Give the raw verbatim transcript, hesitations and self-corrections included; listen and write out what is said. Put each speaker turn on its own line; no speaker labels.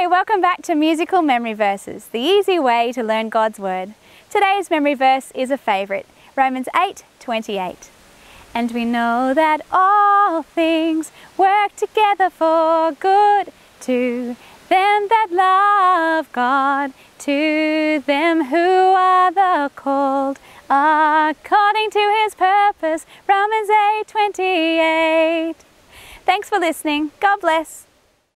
Hey, welcome back to Musical Memory Verses, the easy way to learn God's Word. Today's memory verse is a favourite, Romans eight twenty-eight. And we know that all things work together for good to them that love God, to them who are the called according to His purpose, Romans eight twenty-eight. Thanks for listening. God bless.